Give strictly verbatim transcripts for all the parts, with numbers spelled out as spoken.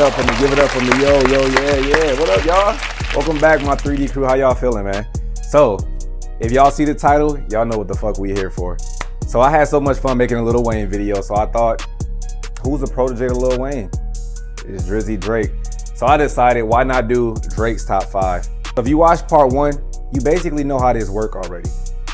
up for me, give it up for me, yo, yo, yeah, yeah. What up, y'all? Welcome back, my three D crew. How y'all feeling, man? So, if y'all see the title, y'all know what the fuck we here for. So I had so much fun making a Lil Wayne video, so I thought, who's a protege to Lil Wayne? It's Drizzy Drake. So I decided, why not do Drake's top five? If you watch part one, you basically know how this work already.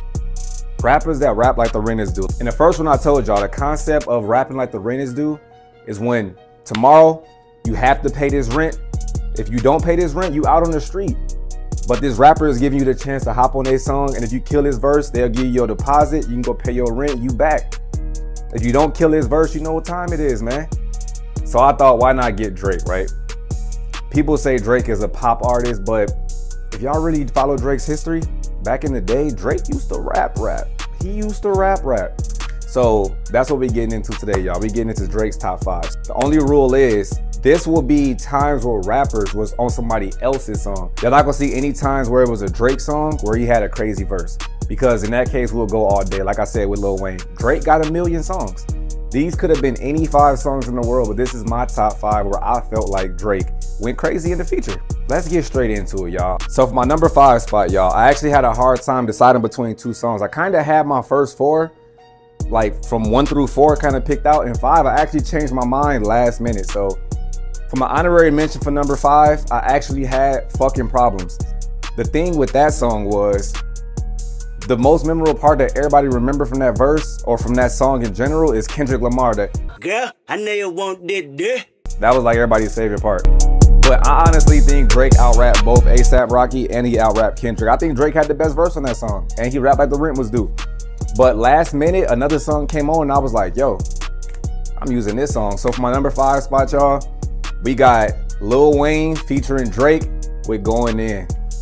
Rappers that rap like the renters do. In the first one I told y'all, the concept of rapping like the renters do is when tomorrow you have to pay this rent. If you don't pay this rent, you out on the street. But this rapper is giving you the chance to hop on their song, and if you kill his verse, they'll give you your deposit, you can go pay your rent, you back. If you don't kill his verse, you know what time it is, man. So I thought, why not get Drake, right? People say Drake is a pop artist, but if y'all really follow Drake's history, back in the day, Drake used to rap rap. He used to rap rap. So that's what we're getting into today, y'all. We're getting into Drake's top five. The only rule is, this will be times where rappers was on somebody else's song. You're not gonna see any times where it was a Drake song where he had a crazy verse. Because in that case, we'll go all day. Like I said with Lil Wayne, Drake got a million songs. These could have been any five songs in the world, but this is my top five where I felt like Drake went crazy in the feature. Let's get straight into it, y'all. So for my number five spot, y'all, I actually had a hard time deciding between two songs. I kind of had my first four, like from one through four kind of picked out, and five, I actually changed my mind last minute. So for my honorary mention for number five, I actually had Fucking Problems. The thing with that song was, the most memorable part that everybody remember from that verse or from that song in general is Kendrick Lamar. That, girl, I know you want this. That was like everybody's favorite part. But I honestly think Drake out-rapped both ASAP Rocky and he out-rapped Kendrick. I think Drake had the best verse on that song, and he rapped like the rent was due. But last minute, another song came on and I was like, yo, I'm using this song. So for my number five spot, y'all, we got Lil Wayne featuring Drake with Going In.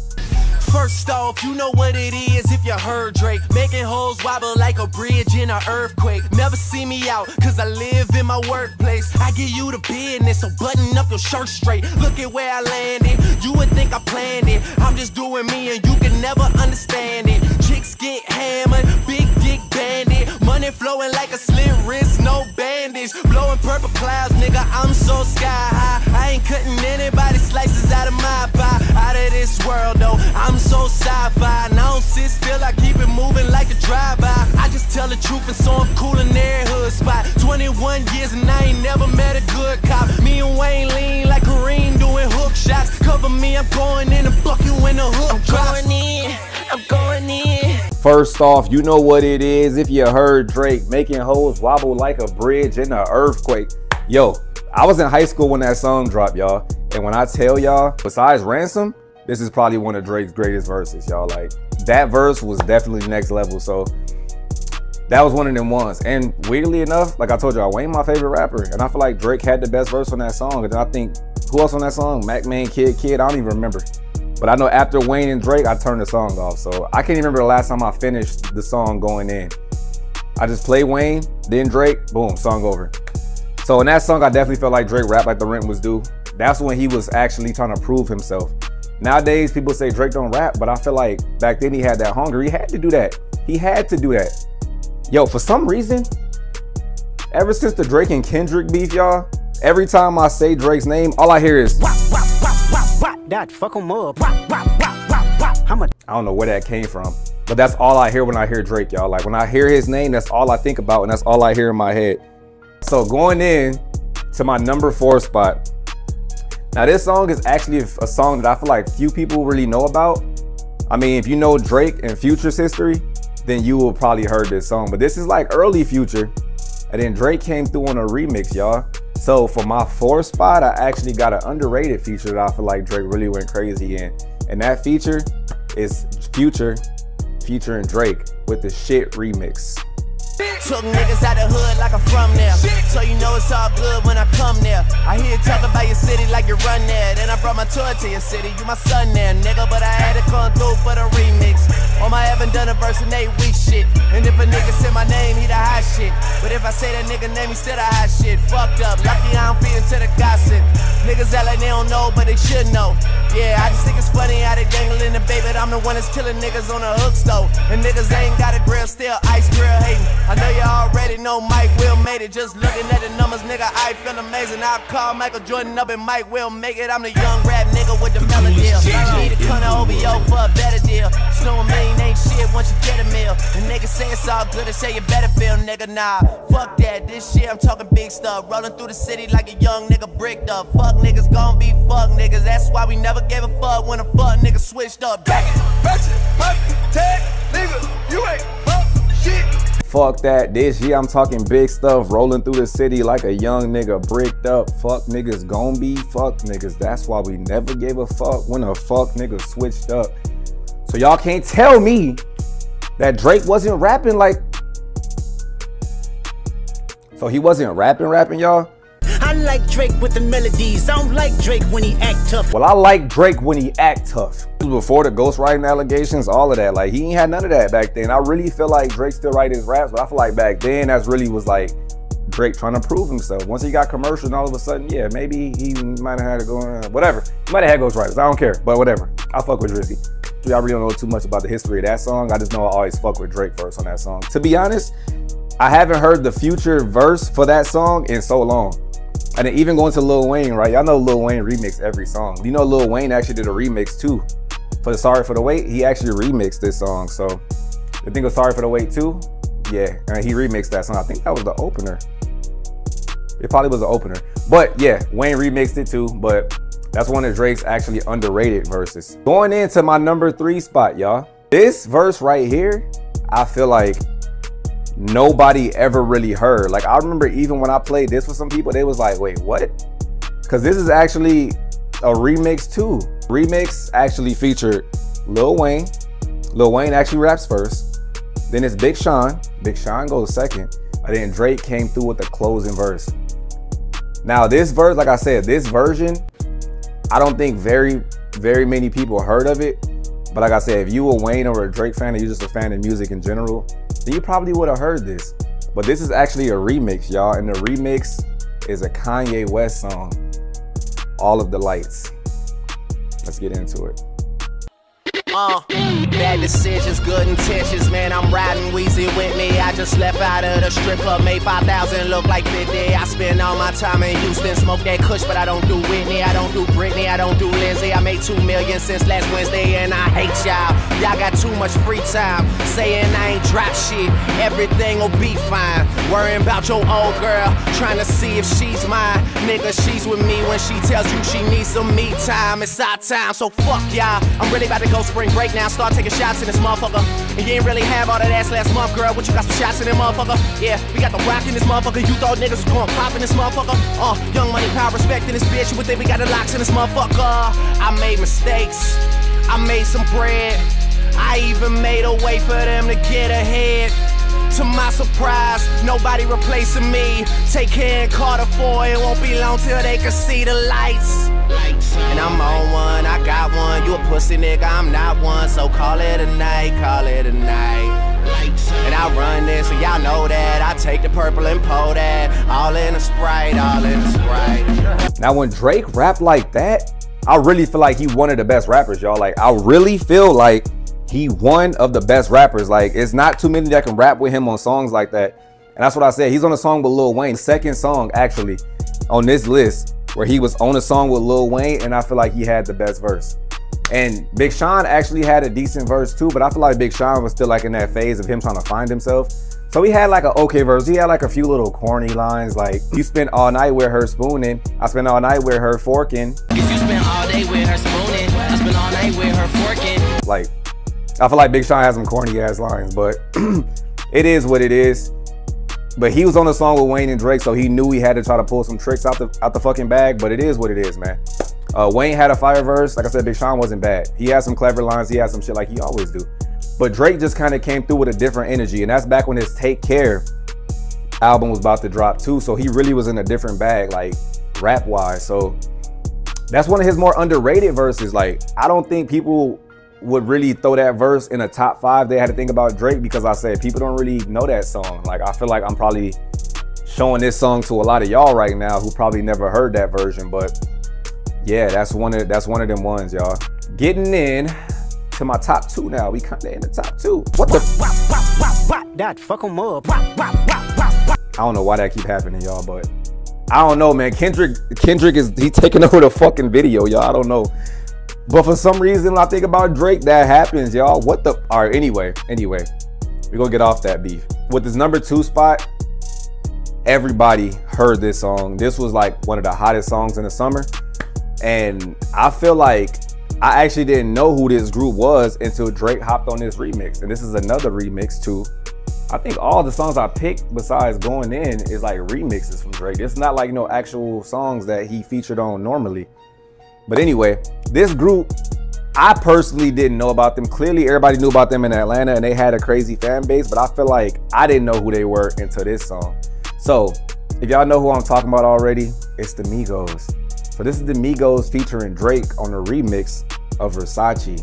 First off, you know what it is if you heard Drake. Making hoes wobble like a bridge in an earthquake. Never see me out, cause I live in my workplace. I give you the business, so button up your shirt straight. Look at where I landed, you would think I planned it. I'm just doing me and you can never understand it. Chicks get hammered, big dick bandit. Money flowing like a slit wrist, no bandage. Blowing purple clouds, nigga, I'm so sky high. I ain't cutting anybody slices out of my pie. Out of this world though, I'm so sci-fi. And I don't sit still, I keep it moving like a drive-by. I just tell the truth and so I'm cool in every hood spot. twenty-one years and I ain't never met a good cop. Me and Wayne lean like Kareem doing hook shots. Cover me, I'm going in and buck you when the hook drops. I'm going in, I'm going in. First off, you know what it is if you heard Drake making hoes wobble like a bridge in an earthquake. Yo, I was in high school when that song dropped, y'all. And when I tell y'all, besides Ransom, this is probably one of Drake's greatest verses, y'all. Like, that verse was definitely next level. So that was one of them ones. And weirdly enough, like I told y'all, Wayne my favorite rapper. And I feel like Drake had the best verse on that song. And then I think, who else on that song? Mac Man, Kid, Kid, I don't even remember. But I know after Wayne and Drake, I turned the song off. So I can't even remember the last time I finished the song Going In. I just play Wayne, then Drake, boom, song over. So in that song, I definitely felt like Drake rapped like the rent was due. That's when he was actually trying to prove himself. Nowadays, people say Drake don't rap, but I feel like back then he had that hunger. He had to do that. He had to do that. Yo, for some reason, ever since the Drake and Kendrick beef, y'all, every time I say Drake's name, all I hear is wop, wop, wop, wop, wop, that fuck him up. Wop, wop, wop, wop, wop. How much? I don't know where that came from, but that's all I hear when I hear Drake, y'all. Like, when I hear his name, that's all I think about, and that's all I hear in my head. So going in to my number four spot. Now this song is actually a song that I feel like few people really know about. I mean, if you know Drake and Future's history, then you will probably heard this song. But this is like early Future, and then Drake came through on a remix, y'all. So for my fourth spot, I actually got an underrated feature that I feel like Drake really went crazy in. And that feature is Future featuring Drake with the Shit remix. Took niggas out the hood like I'm from there. So you know it's all good when I come there. I hear you talk about your city like you run there. Then I brought my tour to your city, you my son there, nigga. But I had to come through for the remix. On my haven't done a verse in eight weeks shit. And if a nigga say my name, he the hot shit. But if I say that nigga name, he still the hot shit. Fucked up, lucky I don't fit into the gossip. Niggas act like they don't know, but they should know. Yeah, I just think it's funny how they dangling the bait, but I'm the one that's killing niggas on the hook stove. And niggas ain't got a grill, still ice grill hating. I know you already know Mike Will made it. Just looking at the numbers, nigga, I feel amazing. I'll call Michael Jordan up and Mike Will make it. I'm the young rap nigga with the melody. Need a ton of O V O for a better deal. Snow a million ain't shit once you get a meal. And niggas say it's all good and say you better feel, nigga. Nah, fuck that. This shit, I'm talking big stuff. Rolling through the city like a young nigga bricked up. Fuck niggas gon' be fuck niggas. That's why we never gave a fuck when a fuck nigga switched up. Back it, back it, back it, tag, nigga, you ain't fuck shit. Fuck that. This year I'm talking big stuff. Rolling through the city like a young nigga bricked up. Fuck niggas gon' be fuck niggas. That's why we never gave a fuck when a fuck nigga switched up. So y'all can't tell me that Drake wasn't rapping like... So he wasn't rapping rapping, y'all? I like Drake with the melodies. I don't like Drake when he act tough. Well, I like Drake when he act tough. Before the ghostwriting allegations, all of that. Like, he ain't had none of that back then. I really feel like Drake still write his raps, but I feel like back then, that's really was like Drake trying to prove himself. Once he got commercial and all of a sudden, yeah, maybe he might have had to go, uh, whatever. He might have had ghostwriters. I don't care, but whatever. I fuck with Drizzy. I really don't know too much about the history of that song. I just know I always fuck with Drake verse on that song. To be honest, I haven't heard the Future verse for that song in so long. And then even going to Lil Wayne, right? Y'all know Lil Wayne remixed every song. You know Lil Wayne actually did a remix too. For the Sorry for the Wait, he actually remixed this song. So the thing of Sorry for the Wait too, yeah, and he remixed that song. I think that was the opener. It probably was the opener. But yeah, Wayne remixed it too, but that's one of Drake's actually underrated verses. Going into my number three spot, y'all. This verse right here, I feel like nobody ever really heard. Like, I remember even when I played this with some people, they was like, wait, what? Because this is actually a remix too. Remix actually featured Lil Wayne. Lil Wayne actually raps first. Then it's Big Sean. Big Sean goes second. And then Drake came through with the closing verse. Now this verse, like I said, this version, I don't think very, very many people heard of it. But like I said, if you a Wayne or a Drake fan, or you're just a fan of music in general, then you probably would have heard this. But this is actually a remix, y'all. And the remix is a Kanye West song, All of the Lights. Let's get into it. Uh, bad decisions, good intentions, man, I'm riding Weezy with me. I just left out of the strip club, made five thousand look like fifty. I spend all my time in Houston, smoke that kush, but I don't do Whitney, I don't do Britney, I don't do Lindsay. I made two million since last Wednesday and I hate y'all. Y'all got too much free time, saying I ain't drop shit, everything will be fine. Worrying about your old girl, trying to see if she's mine. Nigga, she's with me when she tells you she needs some me time. It's our time, so fuck y'all. I'm really about to go spring break now, start taking shots in this motherfucker. And you ain't really have all that ass last month, girl. What you got some shots in this motherfucker? Yeah, we got the rock in this motherfucker. You thought niggas was going pop in this motherfucker? Uh, young money, power, respect in this bitch. You would think we got the locks in this motherfucker. I made mistakes, I made some bread. I even made a way for them to get ahead. To my surprise, nobody replacing me. Take care and Carter four, it won't be long till they can see the lights. And I'm on one, I got one. You a pussy nigga, I'm not one. So call it a night, call it a night. And I run this, and y'all know that. I take the purple and pour that. All in a Sprite, all in a Sprite. Now when Drake rap like that, I really feel like he one of the best rappers, y'all. Like, I really feel like he one of the best rappers. Like, it's not too many that can rap with him on songs like that. And that's what I said. He's on a song with Lil Wayne. Second song, actually, on this list, where he was on a song with Lil Wayne, and I feel like he had the best verse. And Big Sean actually had a decent verse too, but I feel like Big Sean was still like in that phase of him trying to find himself. So he had like an okay verse. He had like a few little corny lines like, you spent all night with her spooning, I spent all night with her forking. You spent all day with her spooning, I spent all night with her forking. Like, I feel like Big Sean has some corny ass lines, but it is what it is. But he was on a song with Wayne and Drake, so he knew he had to try to pull some tricks out the out the fucking bag, but it is what it is, man. Uh, Wayne had a fire verse. Like I said, Big Sean wasn't bad. He had some clever lines. He had some shit like he always do. But Drake just kind of came through with a different energy, and that's back when his Take Care album was about to drop too, so he really was in a different bag, like rap-wise. So that's one of his more underrated verses. Like, I don't think people would really throw that verse in a top five. They had to think about Drake because I said people don't really know that song. Like, I feel like I'm probably showing this song to a lot of y'all right now who probably never heard that version, but yeah, that's one of that's one of them ones, y'all. Getting in to my top two now. We kinda in the top two. What the? That fuck 'em up. I don't know why that keep happening, y'all, but I don't know, man. Kendrick, Kendrick is he taking over the fucking video, y'all. I don't know, but for some reason, I think about Drake, that happens, y'all. What the? All right, anyway, anyway, we gonna get off that beef with this number two spot. Everybody heard this song. This was like one of the hottest songs in the summer, and I feel like I actually didn't know who this group was until Drake hopped on this remix. And this is another remix too. I think all the songs I picked besides Going In is like remixes from Drake. It's not like no actual songs that he featured on normally. But anyway, this group, I personally didn't know about them. Clearly everybody knew about them in Atlanta and they had a crazy fan base, but I feel like I didn't know who they were until this song. So if y'all know who I'm talking about already, it's the Migos. So this is the Migos featuring Drake on the remix of Versace.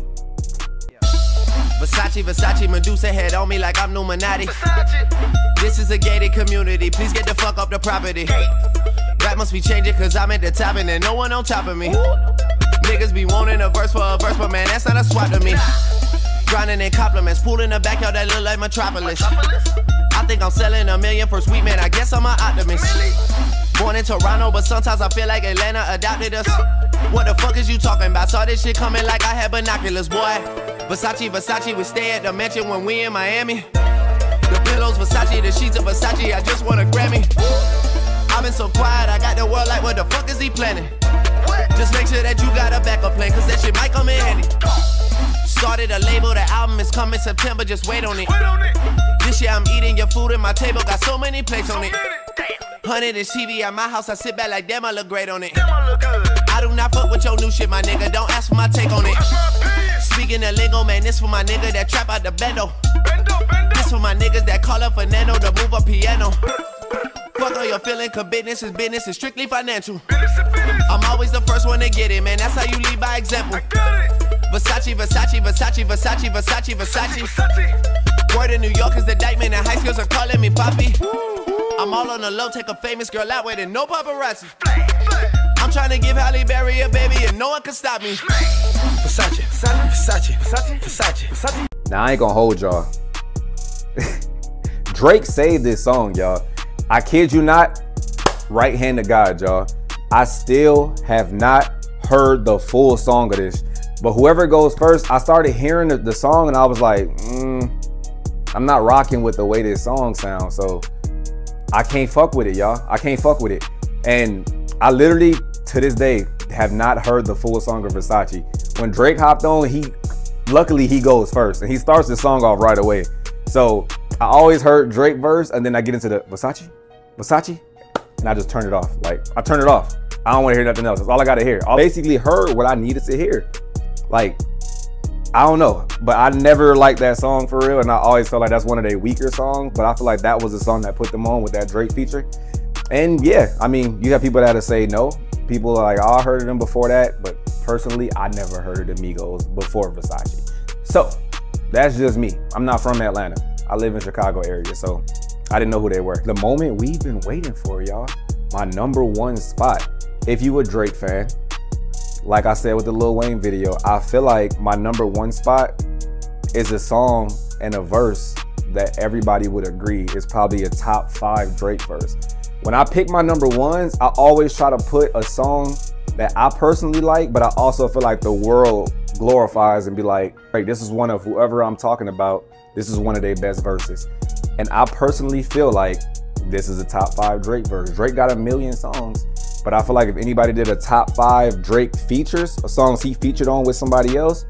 Versace, Versace, Medusa head on me like I'm Numinati. This is a gated community, please get the fuck up the property. Rap must be changing cause I'm at the top and there's no one on top of me. Niggas be wanting a verse for a verse, but man, that's not a swap to me. Grinding in compliments, pool in the backyard that look like Metropolis. I think I'm selling a million for sweet man, I guess I'm an optimist. Born in Toronto, but sometimes I feel like Atlanta adopted us. What the fuck is you talking about? Saw this shit coming like I had binoculars, boy. Versace, Versace, we stay at the mansion when we in Miami. The pillows, Versace, the sheets of Versace, I just want a Grammy. I've been so quiet, I got the world like, what the fuck is he planning? Just make sure that you got a backup plan, cause that shit might come in handy. Started a label, the album is coming September, just wait on it. This year I'm eating your food at my table, got so many plates on it. Hundred inch T V at my house, I sit back like damn, I look great on it. I do not fuck with your new shit, my nigga, don't ask for my take on it. Speaking of lingo, man, this for my nigga that trap out the bendo. This for my niggas that call up Fernando to move a piano. Fuck all your feeling, cause business is business, is strictly financial. I'm always the first one to get it, man, that's how you lead by example. Versace, Versace, Versace, Versace, Versace, Versace. Word in New York is the indictment and high schools are calling me Poppy. I'm all on the low, take a famous girl out with it, no paparazzi. I'm trying to give Halle Berry a baby and no one can stop me. Versace, Versace, Versace, Versace, Versace. Now I ain't gonna hold y'all. Drake saved this song, y'all. I kid you not, right hand to God, y'all. I still have not heard the full song of this. But whoever goes first, I started hearing the, the song and I was like, mm, I'm not rocking with the way this song sounds. So I can't fuck with it, y'all. I can't fuck with it. And I literally, to this day, have not heard the full song of Versace. When Drake hopped on, he, luckily he goes first and he starts the song off right away. So I always heard Drake verse and then I get into the Versace, Versace, and I just turn it off. Like, I turn it off. I don't want to hear nothing else. That's all I got to hear. I basically heard what I needed to hear. Like, I don't know, but I never liked that song for real, and I always felt like that's one of their weaker songs, but I feel like that was the song that put them on with that Drake feature. And yeah, I mean, you have people that say no. People are like, oh, I heard of them before that, but personally, I never heard of the Migos before Versace. So that's just me. I'm not from Atlanta. I live in Chicago area, so I didn't know who they were. The moment we've been waiting for, y'all. My number one spot. If you a Drake fan, like I said with the Lil Wayne video, I feel like my number one spot is a song and a verse that everybody would agree is probably a top five Drake verse. When I pick my number ones, I always try to put a song that I personally like, but I also feel like the world glorifies and be like, hey, this is one of whoever I'm talking about, this is one of their best verses. And I personally feel like this is a top five Drake verse. Drake got a million songs, but I feel like if anybody did a top five Drake features, or songs he featured on with somebody else,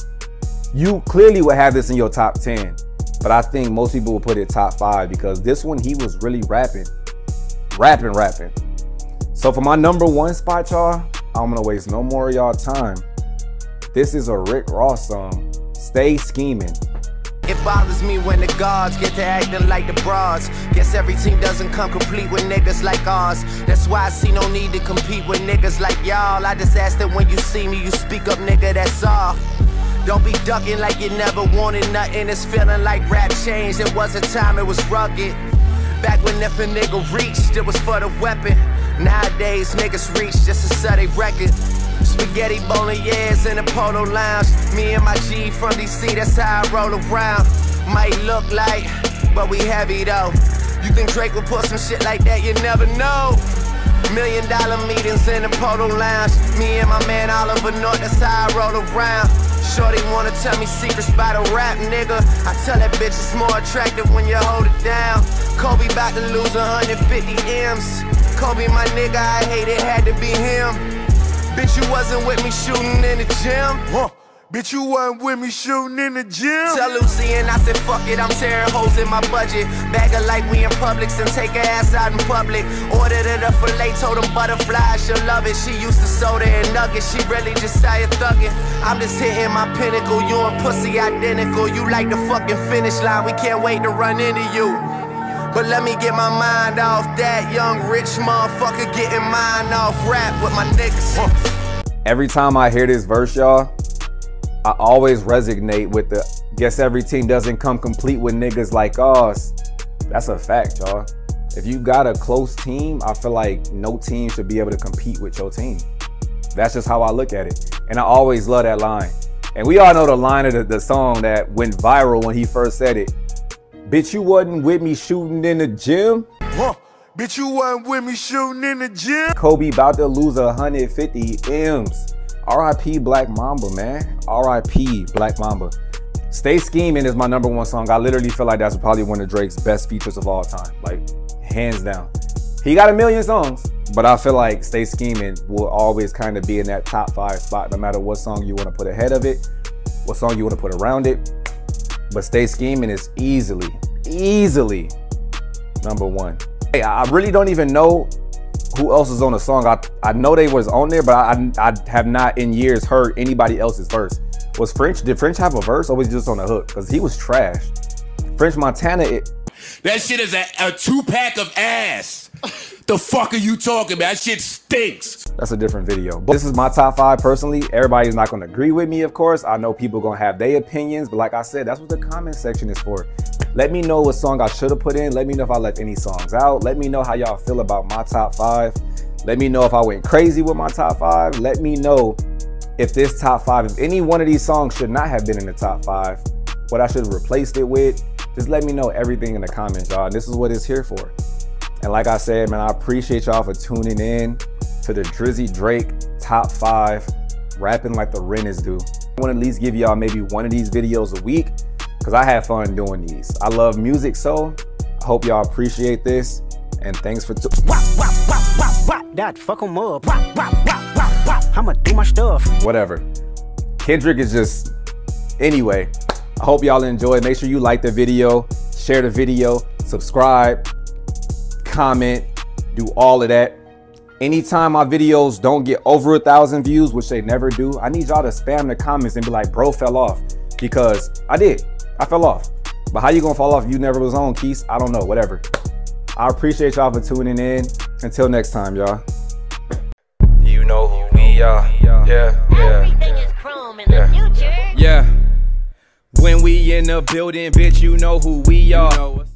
you clearly would have this in your top ten. But I think most people will put it top five because this one, he was really rapping, rapping, rapping. So for my number one spot, y'all, I'm gonna waste no more of y'all time. This is a Rick Ross song, Stay Scheming. It bothers me when the guards get to acting like the broads. Guess every team doesn't come complete with niggas like ours. That's why I see no need to compete with niggas like y'all. I just ask that when you see me, you speak up, nigga, that's all. Don't be ducking like you never wanted nothing. It's feeling like rap changed. It was a time it was rugged. Back when if a nigga reached, it was for the weapon. Nowadays, niggas reach just to sell they record. Spaghetti bolognese in the Polo Lounge. Me and my G from D C, that's how I roll around. Might look like, but we heavy though. You think Drake would put some shit like that? You never know. Million dollar meetings in the Polo Lounge. Me and my man Oliver North, that's how I roll around. Shorty wanna tell me secrets by the rap, nigga. I tell that bitch it's more attractive when you hold it down. Kobe about to lose one hundred fifty M's. Kobe my nigga, I hate it, had to be him. Bitch, you wasn't with me shooting in the gym. Huh. Bitch, you wasn't with me shooting in the gym. Tell Lucy and I said, fuck it, I'm tearing holes in my budget. Bag her like we in Publix and take her ass out in public. Ordered her the filet, told them butterfly, she'll love it. She used to soda and nuggets, she really just started thugging. I'm just hitting my pinnacle, you and pussy identical. You like the fucking finish line, we can't wait to run into you. But let me get my mind off that young rich motherfucker getting mine off rap with my niggas. Every time I hear this verse, y'all, I always resonate with the guess every team doesn't come complete with niggas like us. That's a fact, y'all. If you got a close team, I feel like no team should be able to compete with your team. That's just how I look at it. And I always love that line. And we all know the line of the, the song that went viral when he first said it. Bitch, you wasn't with me shooting in the gym? Huh. Bitch, you wasn't with me shooting in the gym? Kobe about to lose one hundred fifty M's. R I P Black Mamba, man. R I P Black Mamba. Stay Scheming is my number one song. I literally feel like that's probably one of Drake's best features of all time. Like, hands down. He got a million songs, but I feel like Stay Scheming will always kind of be in that top five spot, no matter what song you want to put ahead of it, what song you want to put around it. But Stay Scheming is easily, easily number one. Hey, I really don't even know who else is on the song. I, I know they was on there, but I, I have not in years heard anybody else's verse. Was French, did French have a verse or was he just on the hook? Because he was trash. French Montana, it. That shit is a, a two pack of ass. The fuck are you talking about? That shit stinks. That's a different video. But this is my top five personally. Everybody's not gonna agree with me, of course. I know people gonna have their opinions, but like I said, that's what the comment section is for. Let me know what song I should have put in. Let me know if I left any songs out. Let me know how y'all feel about my top five. Let me know if I went crazy with my top five. Let me know if this top five, if any one of these songs should not have been in the top five, what I should have replaced it with. Just let me know everything in the comments, y'all. This is what it's here for. And like I said, man, I appreciate y'all for tuning in to the Drizzy Drake top five, rapping like the Rennies do. I want to at least give y'all maybe one of these videos a week because I have fun doing these. I love music, so I hope y'all appreciate this. And thanks for tuning in. That fuck 'em up. I'ma do my stuff. Whatever. Kendrick is just, anyway, I hope y'all enjoy. Make sure you like the video, share the video, subscribe, comment, do all of that. Anytime my videos don't get over a thousand views, which they never do, I need y'all to spam the comments and be like, bro fell off. Because I did, I fell off. But how you gonna fall off if you never was on, Keith? I don't know, whatever. I appreciate y'all for tuning in. Until next time, y'all. You know who we are. Yeah, yeah. Everything is chrome in the future. Yeah. When we in the building, bitch, you know who we are.